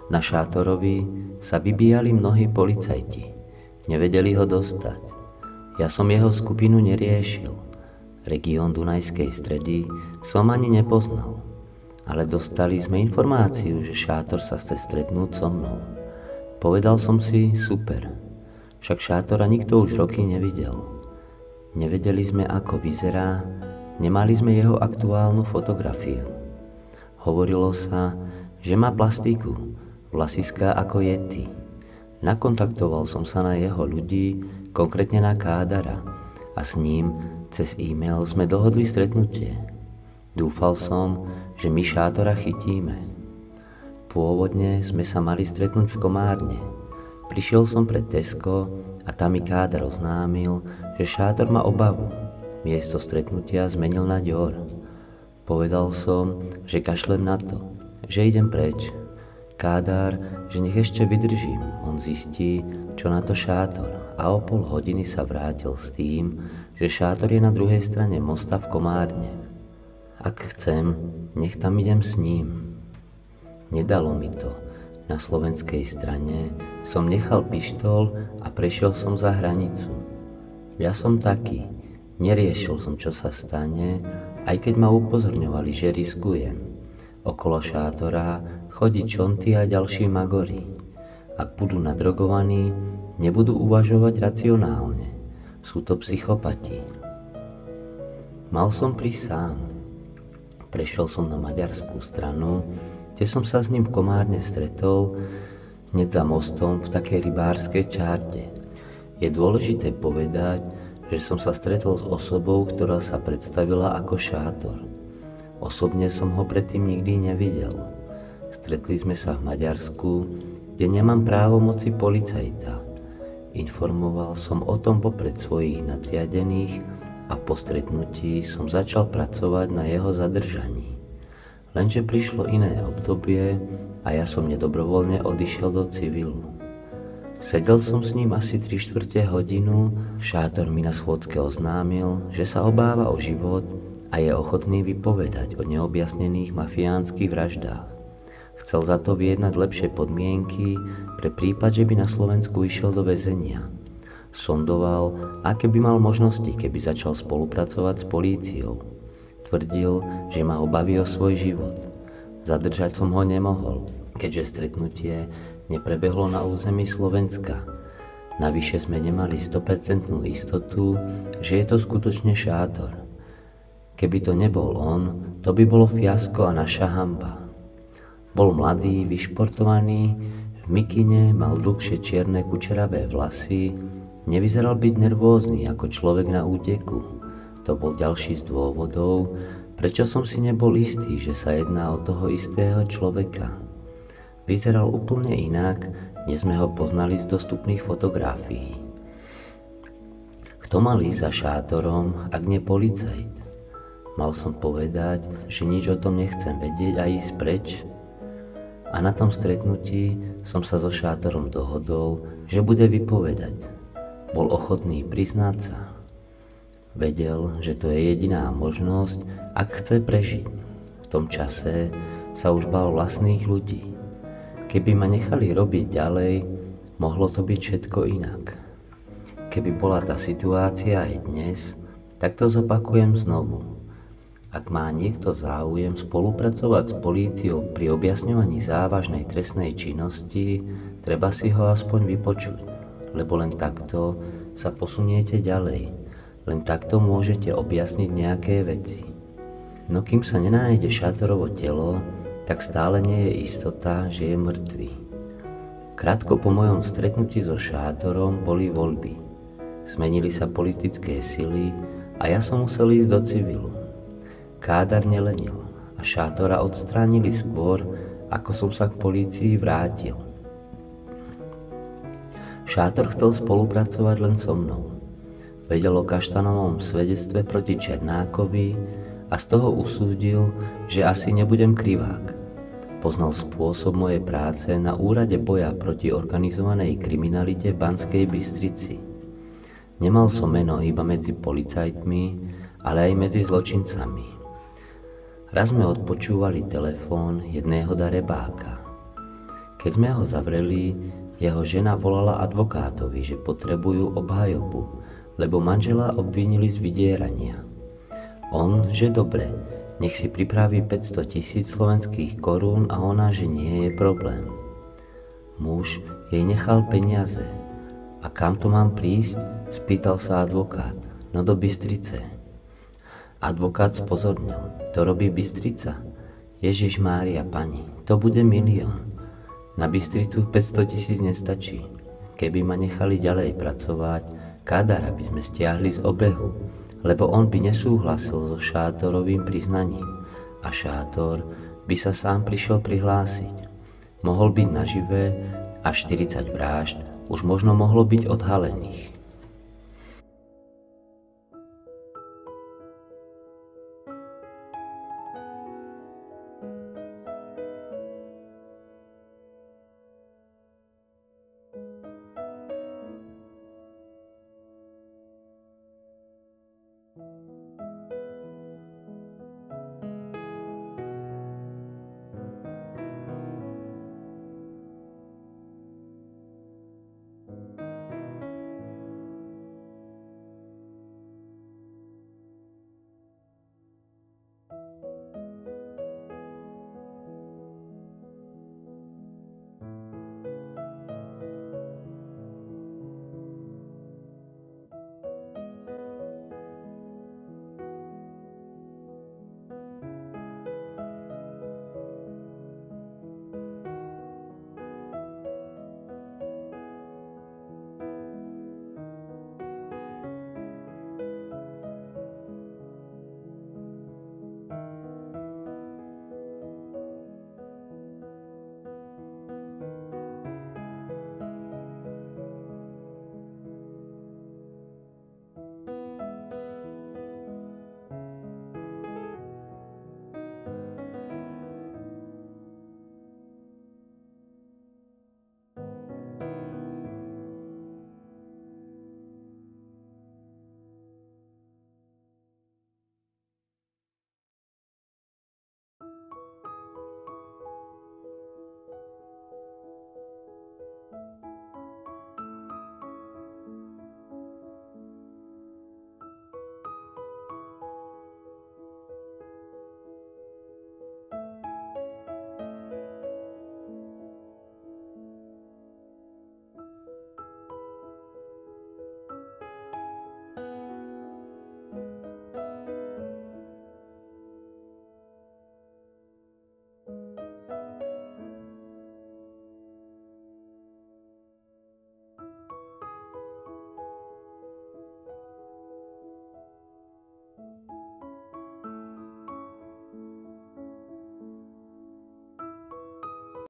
Na Šátorovi sa vybíjali mnohí policajti. Nevedeli ho dostať. Ja som jeho skupinu neriešil. Región Dunajskej Stredy som ani nepoznal. Ale dostali sme informáciu, že Šátor sa chce stretnúť so mnou. Povedal som si, super. Však Šátora nikto už roky nevidel. Nevedeli sme, ako vyzerá, nemali sme jeho aktuálnu fotografiu. Hovorilo sa, že má plastiku, vlasiská ako Yeti. Nakontaktoval som sa na jeho ľudí, konkrétne na Kádara, a s ním cez e-mail sme dohodli stretnutie. Dúfal som, že my Šátora chytíme. Pôvodne sme sa mali stretnúť v Komárne. Prišiel som pred Tesco a tam mi Kádar oznámil, že Šátor má obavu. Miesto stretnutia zmenil na Dior. Povedal som, že kašlem na to, že idem preč. Kádar, že nech ešte vydržím, on zistí, čo na to Šátor, a o pol hodiny sa vrátil s tým, že Šátor je na druhej strane mosta v Komárne. Ak chcem, nech tam idem s ním. Nedalo mi to. Na slovenskej strane som nechal pištol a prešiel som za hranicu. Ja som taký, neriešil som, čo sa stane, aj keď ma upozorňovali, že riskujem. Okolo Šátora chodí Čonty a ďalší magori. Ak budú nadrogovaní, nebudú uvažovať racionálne. Sú to psychopati. Mal som prísť sám. Prešiel som na maďarskú stranu, kde som sa s ním v Komárne stretol, hneď za mostom v takej rybárskej čárte. Je dôležité povedať, že som sa stretol s osobou, ktorá sa predstavila ako Šátor. Osobne som ho predtým nikdy nevidel. Stretli sme sa v Maďarsku, kde nemám právomoci policajta. Informoval som o tom vopred svojich nadriadených a po stretnutí som začal pracovať na jeho zadržaní. Lenže prišlo iné obdobie a ja som nedobrovoľne odišiel do civilu. Sedel som s ním asi 3/4 hodinu, Šátor mi na schôdzke oznámil, že sa obáva o život a je ochotný vypovedať o neobjasnených mafiánskych vraždách. Chcel za to vyjednať lepšie podmienky pre prípad, že by na Slovensku išiel do väzenia. Sondoval, aké by mal možnosti, keby začal spolupracovať s políciou. Tvrdil, že má obavy o svoj život. Zadržať som ho nemohol, keďže stretnutie neprebehlo na území Slovenska. Navyše sme nemali 100% istotu, že je to skutočne Šátor. Keby to nebol on, to by bolo fiasko a naša hanba. Bol mladý, vyšportovaný, v mikine, mal dlhšie čierne kučeravé vlasy, nevyzeral byť nervózny ako človek na úteku. To bol ďalší z dôvodov, prečo som si nebol istý, že sa jedná o toho istého človeka. Vyzeral úplne inak, než sme ho poznali z dostupných fotografií. Kto mal ísť za Šátorom, ak nie policajt? Mal som povedať, že nič o tom nechcem vedieť a ísť preč? A na tom stretnutí som sa so Šátorom dohodol, že bude vypovedať. Bol ochotný priznať sa. Vedel, že to je jediná možnosť, ak chce prežiť. V tom čase sa už bál vlastných ľudí. Keby ma nechali robiť ďalej, mohlo to byť všetko inak. Keby bola tá situácia aj dnes, tak to zopakujem znovu. Ak má niekto záujem spolupracovať s políciou pri objasňovaní závažnej trestnej činnosti, treba si ho aspoň vypočuť, lebo len takto sa posuniete ďalej. Len takto môžete objasniť nejaké veci. No kým sa nenájde Šátorovo telo, tak stále nie je istota, že je mŕtvý. Krátko po mojom stretnutí so Šátorom boli voľby. Zmenili sa politické sily a ja som musel ísť do civilu. Kádar nelenil a Šátora odstránili skôr, ako som sa k polícii vrátil. Šátor chcel spolupracovať len so mnou. Vedel o Kaštanovom svedectve proti Černákovi a z toho usúdil, že asi nebudem krivák. Poznal spôsob mojej práce na úrade boja proti organizovanej kriminalite v Banskej Bystrici. Nemal som meno iba medzi policajtmi, ale aj medzi zločincami. Raz sme odpočúvali telefón jedného darebáka. Keď sme ho zavreli, jeho žena volala advokátovi, že potrebujú obhajobu, lebo manžela obvinili z vydierania. On, že dobre, nech si pripraví 500 000 slovenských korún a ona, že nie je problém. Muž jej nechal peniaze. A kam to mám prísť? Spýtal sa advokát. No do Bystrice. Advokát spozornil. To robí Bystrica. Ježiš Mária, pani, to bude 1 000 000. Na Bystricu 500 000 nestačí. Keby ma nechali ďalej pracovať, Kádara by sme stiahli z obehu, lebo on by nesúhlasil so Šátorovým priznaním a Šátor by sa sám prišiel prihlásiť. Mohol byť naživé a 40 vražd už možno mohlo byť odhalených.